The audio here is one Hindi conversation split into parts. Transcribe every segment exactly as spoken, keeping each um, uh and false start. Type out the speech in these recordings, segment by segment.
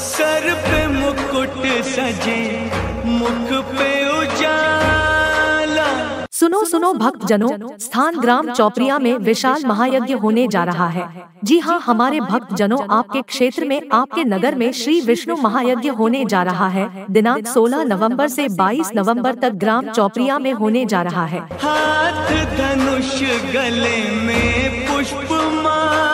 सर पे मुकुट सजे, मुख पे उजाला। सुनो सुनो भक्त जनों, स्थान ग्राम चौपरिया में विशाल महायज्ञ होने जा रहा है। जी हाँ, हमारे भक्त जनों, आपके क्षेत्र में, आपके नगर में श्री विष्णु महायज्ञ होने जा रहा है। दिनांक सोलह नवंबर से बाईस नवंबर तक ग्राम चौपरिया में होने जा रहा है। हाथ धनुष, गले में पुष्पमाला।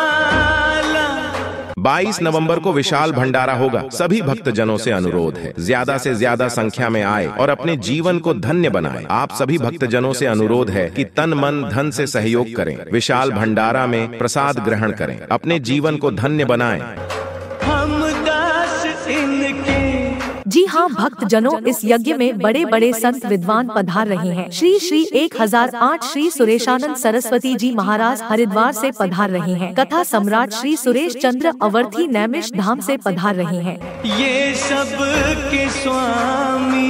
बाईस नवंबर को विशाल भंडारा होगा। सभी भक्तजनों से अनुरोध है, ज्यादा से ज्यादा संख्या में आए और अपने जीवन को धन्य बनाएं। आप सभी भक्तजनों से अनुरोध है कि तन मन धन से सहयोग करें, विशाल भंडारा में प्रसाद ग्रहण करें, अपने जीवन को धन्य बनाएं। हम दास इनके। जी हाँ भक्त जनों, इस यज्ञ में बड़े बड़े संत विद्वान पधार रहे हैं। श्री श्री एक हजार आठ श्री सुरेशानंद सरस्वती जी महाराज हरिद्वार से पधार रहे हैं। कथा सम्राट श्री सुरेश चंद्र अवर्थी नैमिष धाम से पधार रहे हैं। ये सब के स्वामी।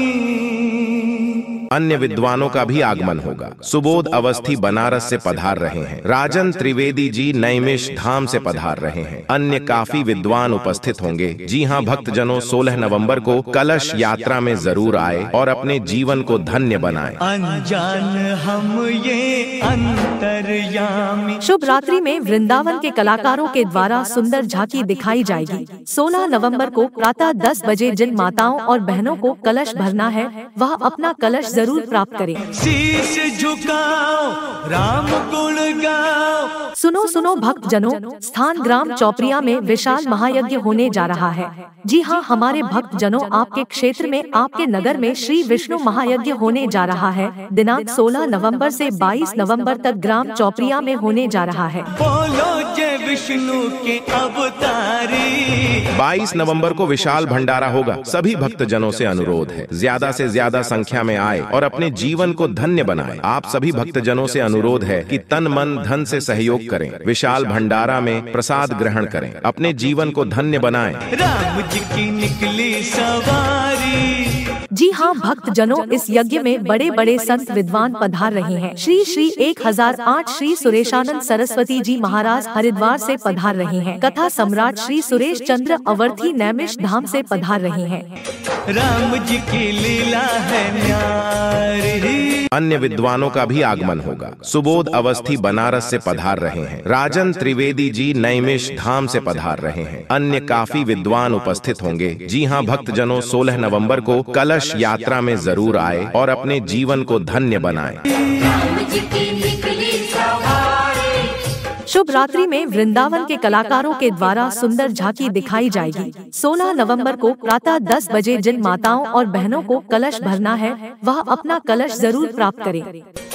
अन्य विद्वानों का भी आगमन होगा। सुबोध अवस्थी बनारस से पधार रहे हैं। राजन त्रिवेदी जी नैमिष धाम से पधार रहे हैं। अन्य काफी विद्वान उपस्थित होंगे। जी हाँ भक्तजनों, सोलह नवंबर को कलश यात्रा में जरूर आए और अपने जीवन को धन्य बनाएं। अनजान हम ये अंतर्यामी। शुभ रात्रि में वृंदावन के कलाकारों के द्वारा सुंदर झांकी दिखाई जाएगी। सोलह नवंबर को प्रातः दस बजे जिन माताओं और बहनों को कलश भरना है, वह अपना कलश जरूर प्राप्त करें। शीश झुकाओ, राम गुण गाओ। सुनो सुनो भक्त जनों, स्थान ग्राम चौपरिया में विशाल महायज्ञ होने जा रहा है। जी हाँ, हमारे भक्त जनों, आपके क्षेत्र में, आपके नगर में श्री विष्णु महायज्ञ होने जा रहा है। दिनांक सोलह नवंबर से बाईस नवंबर तक ग्राम चौपरिया में होने जा रहा है। बोलो जय विष्णु के अवतारी। बाईस नवंबर को विशाल भंडारा होगा। सभी भक्तजनों से अनुरोध है, ज्यादा से ज्यादा संख्या में आए और अपने जीवन को धन्य बनाएं। आप सभी भक्तजनों से अनुरोध है कि तन मन धन से सहयोग करें, विशाल भंडारा में प्रसाद ग्रहण करें, अपने जीवन को धन्य बनाएं। राम जी की निकली सवारी। जी हाँ भक्त जनों, इस यज्ञ में बड़े बड़े संत विद्वान पधार रहे हैं। श्री श्री एक हजार आठ श्री सुरेशानंद सरस्वती जी महाराज हरिद्वार से पधार रहे हैं। कथा सम्राट श्री सुरेश चंद्र अवर्थी नैमिष धाम से पधार रहे हैं। राम जी की लीला है न्यारी। अन्य विद्वानों का भी आगमन होगा। सुबोध अवस्थी बनारस से पधार रहे हैं। राजन त्रिवेदी जी नैमिष धाम से पधार रहे हैं। अन्य काफी विद्वान उपस्थित होंगे। जी हाँ भक्तजनों, सोलह नवंबर को कलश यात्रा में जरूर आए और अपने जीवन को धन्य बनाएं। शुभ रात्रि में वृंदावन के कलाकारों के द्वारा सुंदर झांकी दिखाई जाएगी। सोलह नवंबर को प्रातः दस बजे जिन माताओं और बहनों को कलश भरना है, वह अपना कलश जरूर प्राप्त करें।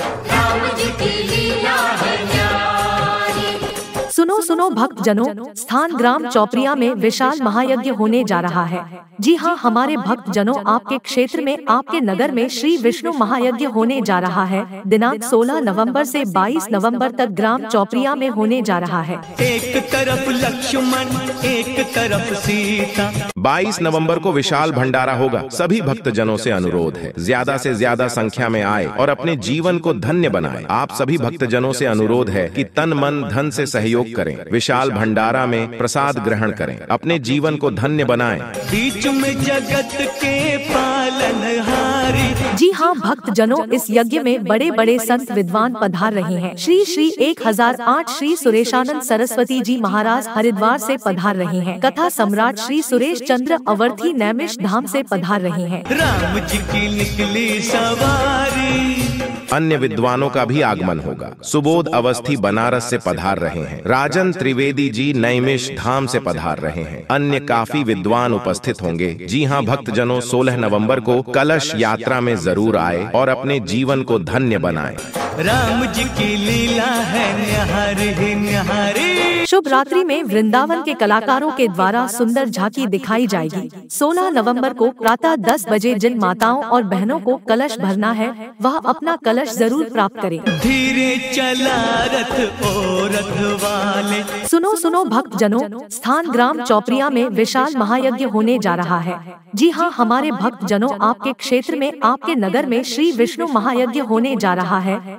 सुनो सुनो भक्त जनों, स्थान ग्राम चौपरिया में विशाल महायज्ञ होने जा रहा है। जी हाँ, हमारे भक्त जनों, आपके क्षेत्र में, आपके नगर में श्री विष्णु महायज्ञ होने जा रहा है। दिनांक सोलह नवंबर से बाईस नवंबर तक ग्राम चौपरिया में होने जा रहा है। एक तरफ लक्ष्मण, एक तरफ सीता। बाईस नवंबर को विशाल भंडारा होगा। सभी भक्तजनों से अनुरोध है, ज्यादा से ज्यादा संख्या में आए और अपने जीवन को धन्य बनाएं। आप सभी भक्तजनों से अनुरोध है कि तन मन धन से सहयोग करें, विशाल भंडारा में प्रसाद ग्रहण करें, अपने जीवन को धन्य बनाएं। बीच में जगत के पालनहारी। जी हाँ भक्त जनों, इस यज्ञ में बड़े बड़े संत विद्वान पधार रहे हैं। श्री श्री एक हजार आठ श्री सुरेशानंद सरस्वती जी महाराज हरिद्वार से पधार रहे हैं। कथा सम्राट श्री सुरेश चंद्र अवर्थी नैमिष धाम से पधार रहे हैं। राम जी की निकली सवारी। अन्य विद्वानों का भी आगमन होगा। सुबोध अवस्थी बनारस से पधार रहे हैं। राजन त्रिवेदी जी नैमिष धाम से पधार रहे हैं। अन्य काफी विद्वान उपस्थित होंगे। जी हाँ भक्तजनों, सोलह नवंबर को कलश यात्रा में जरूर आए और अपने जीवन को धन्य बनाएं। राम जी की लीला है न्यारी न्यारी। शुभ रात्रि में वृंदावन के कलाकारों के द्वारा सुंदर झांकी दिखाई जाएगी। सोलह नवंबर को प्रातः दस बजे जिन माताओं और बहनों को कलश भरना है, वह अपना कलश जरूर प्राप्त करें। धीरे चला रथ ओ रथ वाले। सुनो सुनो भक्त जनों, स्थान ग्राम चौपरिया में विशाल महायज्ञ होने जा रहा है। जी हाँ, हमारे भक्त जनों, आपके क्षेत्र में, आपके नगर में श्री विष्णु महायज्ञ होने जा रहा है।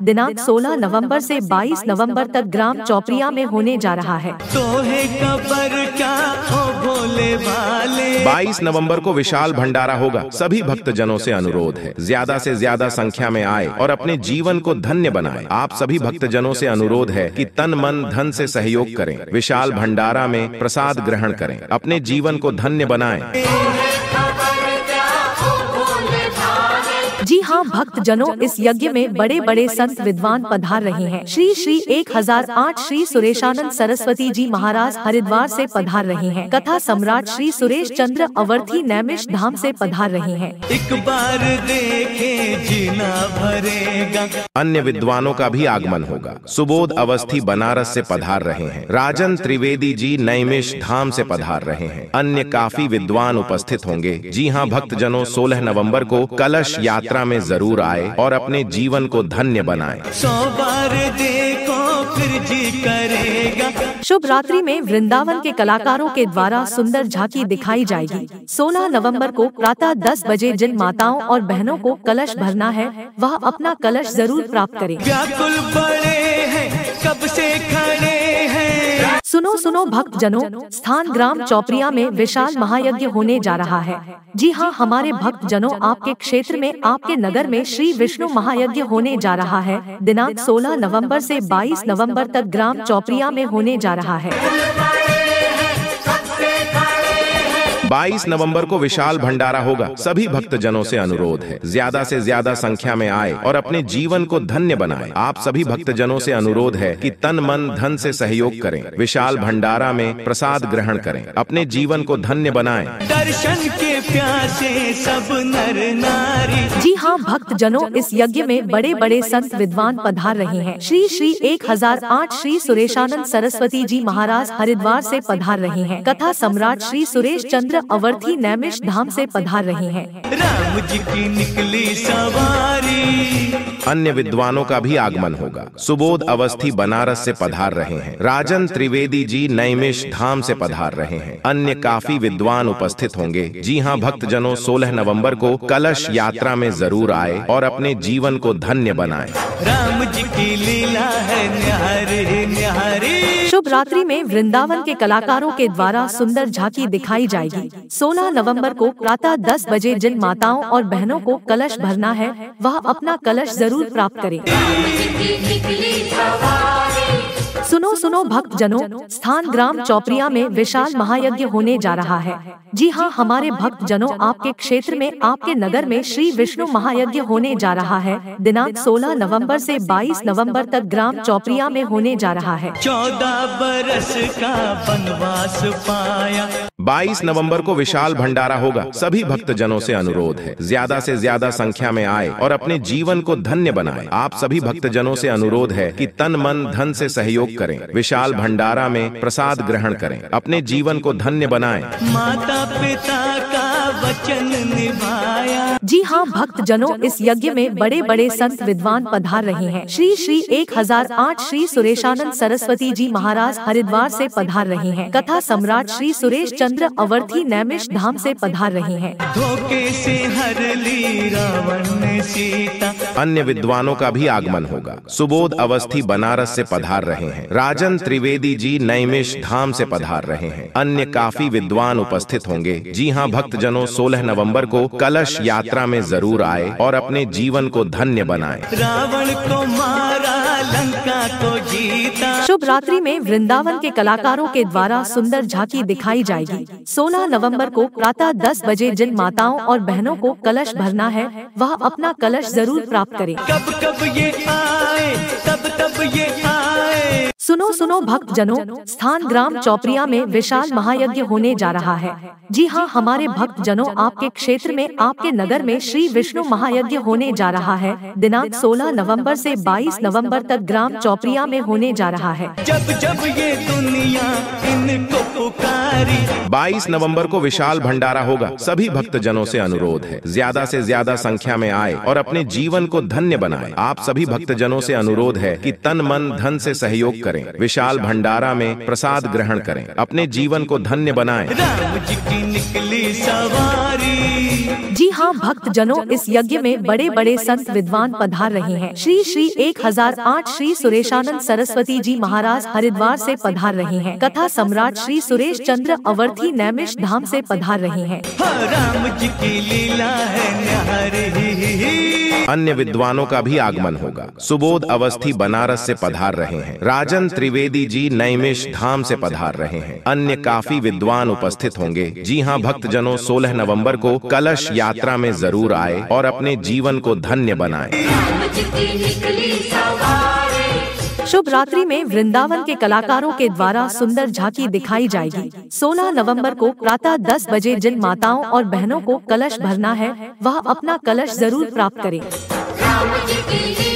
दिनांक सोलह नवंबर से बाईस नवंबर तक ग्राम चौपरिया में होने जा रहा है। तो है कबर क्या ओ भोले भाले। बाईस नवंबर को विशाल भंडारा होगा। सभी भक्तजनों से अनुरोध है ज्यादा से ज्यादा संख्या में आए और अपने जीवन को धन्य बनाएं। आप सभी भक्तजनों से अनुरोध है कि तन मन धन से सहयोग करें। विशाल भंडारा में प्रसाद ग्रहण करें, अपने जीवन को धन्य बनाएं। जी हाँ भक्त जनों, इस यज्ञ में बड़े बड़े संत विद्वान पधार रहे हैं। श्री श्री एक हजार आठ श्री सुरेशानंद सरस्वती जी महाराज हरिद्वार से पधार रहे हैं। कथा सम्राट श्री सुरेश चंद्र अवर्थी नैमिष धाम से पधार रहे हैं। एक बार देखे जीना भरेगा। अन्य विद्वानों का भी आगमन होगा। सुबोध अवस्थी बनारस से पधार रहे हैं। राजन त्रिवेदी जी नैमिष धाम से पधार रहे हैं। अन्य काफी विद्वान उपस्थित होंगे। जी हाँ भक्तजनों, सोलह नवंबर को कलश यात्रा में जरूर आए और अपने जीवन को धन्य बनाएं। सौ बार देखो फिर जी करेगा। शुभ रात्रि में वृंदावन के कलाकारों के द्वारा सुंदर झांकी दिखाई जाएगी। सोलह नवंबर को प्रातः दस बजे जिन माताओं और बहनों को कलश भरना है वह अपना कलश जरूर प्राप्त करें। व्याकुल बड़े हैं कब से खड़े हैं। सुनो सुनो भक्त जनों, स्थान ग्राम चौपरिया में विशाल महायज्ञ होने जा रहा है। जी हाँ हमारे भक्त जनों, आपके क्षेत्र में आपके नगर में श्री विष्णु महायज्ञ होने जा रहा है। दिनांक सोलह नवंबर से बाईस नवंबर तक ग्राम चौपरिया में होने जा रहा है। बाईस नवंबर को विशाल भंडारा होगा। सभी भक्तजनों से अनुरोध है ज्यादा से ज्यादा संख्या में आए और अपने जीवन को धन्य बनाएं। आप सभी भक्तजनों से अनुरोध है कि तन मन धन से सहयोग करें। विशाल भंडारा में प्रसाद ग्रहण करें, अपने जीवन को धन्य बनाएं। दर्शन के प्यासे सब नर नारी। जी हाँ भक्त जनों, इस यज्ञ में बड़े बड़े संत विद्वान पधार रहे हैं। श्री श्री एक हजार आठ श्री सुरेशानंद सरस्वती जी महाराज हरिद्वार से पधार रहे हैं। कथा सम्राट श्री सुरेश चंद्र अवर्थी नैमिष धाम से पधार रहे हैं। राम जी की निकली सवारी। अन्य विद्वानों का भी आगमन होगा। सुबोध अवस्थी बनारस से पधार रहे हैं। राजन त्रिवेदी जी नैमिष धाम से पधार रहे हैं। अन्य काफी विद्वान उपस्थित होंगे। जी हाँ भक्तजनों, सोलह नवंबर को कलश यात्रा में जरूर आए और अपने जीवन को धन्य बनाएं। राम जी की लीला है न्यारी न्यारी। शुभ रात्रि में वृंदावन के कलाकारों के द्वारा सुंदर झांकी दिखाई जाएगी। सोलह नवंबर को प्रातः दस बजे जिन माताओं और बहनों को कलश भरना है वह अपना कलश जरूर प्राप्त करें। सुनो सुनो भक्त जनों, स्थान ग्राम चौपरिया में विशाल महायज्ञ होने जा रहा है। जी हाँ हमारे भक्त जनों, आपके क्षेत्र में आपके नगर में श्री विष्णु महायज्ञ होने जा रहा है। दिनांक सोलह नवंबर से बाईस नवंबर तक ग्राम चौपरिया में होने जा रहा है। चौदह बरस का वनवास पाया। बाईस नवंबर को विशाल भंडारा होगा। सभी भक्तजनों से अनुरोध है ज्यादा से ज्यादा संख्या में आए और अपने जीवन को धन्य बनाएं। आप सभी भक्तजनों से अनुरोध है कि तन मन धन से सहयोग करें। विशाल भंडारा में प्रसाद ग्रहण करें, अपने जीवन को धन्य बनाएं। माता पिता का वचन निभाया। जी हाँ भक्त जनों, इस यज्ञ में बड़े बड़े संत विद्वान पधार रहे हैं। श्री श्री एक हजार आठ श्री सुरेशानंद सरस्वती जी महाराज हरिद्वार से पधार रहे हैं। कथा सम्राट श्री सुरेश चंद्र अवर्थी नैमिष धाम से पधार रहे हैं। धोखे से हर ली रावण ने सीता। अन्य विद्वानों का भी आगमन होगा। सुबोध अवस्थी बनारस से पधार रहे हैं। राजन त्रिवेदी जी नैमिष धाम से पधार रहे हैं। अन्य काफी विद्वान उपस्थित होंगे। जी हाँ भक्तजनों, सोलह नवंबर को कलश यात्रा में जरूर आए और अपने जीवन को धन्य बनाएं। रावण को मारा, लंका को जीता। शुभ रात्रि में वृंदावन के कलाकारों के द्वारा सुंदर झांकी दिखाई जाएगी। सोलह नवंबर को प्रातः दस बजे जिन माताओं और बहनों को कलश भरना है वह अपना कलश जरूर प्राप्त करें। कब कब ये आए, तब तब ये आए। सुनो सुनो भक्त जनों, स्थान ग्राम चौपरिया में विशाल महायज्ञ होने जा रहा है। जी हाँ हमारे भक्त जनों, आपके क्षेत्र में आपके नगर में श्री विष्णु महायज्ञ होने जा रहा है। दिनांक सोलह नवंबर से बाईस नवंबर तक ग्राम चौपरिया में होने जा रहा है। जब जब ये दुनिया इनको पुकारी। बाईस नवंबर को विशाल भंडारा होगा। सभी भक्तजनों से अनुरोध है ज्यादा से ज्यादा संख्या में आए और अपने जीवन को धन्य बनाएं। आप सभी भक्तजनों से अनुरोध है कि तन मन धन से सहयोग करें। करें, विशाल भंडारा में प्रसाद ग्रहण करें, अपने जीवन को धन्य बनाएं। राम जी की निकली सवारी। जी हाँ भक्त जनों, इस यज्ञ में बड़े बड़े संत विद्वान पधार रहे हैं। श्री श्री एक हजार आठ श्री सुरेशानंद सरस्वती जी महाराज हरिद्वार से पधार रहे हैं। कथा सम्राट श्री सुरेश चंद्र अवर्थी नैमिष धाम से पधार रहे हैं। हाँ, राम जी की लीला है न्यारी। अन्य विद्वानों का भी आगमन होगा। सुबोध अवस्थी बनारस से पधार रहे हैं। राजन त्रिवेदी जी नैमिष धाम से पधार रहे हैं। अन्य काफी विद्वान उपस्थित होंगे। जी हाँ भक्तजनों, सोलह नवंबर को कलश यात्रा में जरूर आए और अपने जीवन को धन्य बनाएं। शुभ रात्रि में वृंदावन के कलाकारों के द्वारा सुंदर झांकी दिखाई जाएगी। सोलह नवंबर को प्रातः दस बजे जिन माताओं और बहनों को कलश भरना है वह अपना कलश जरूर प्राप्त करें।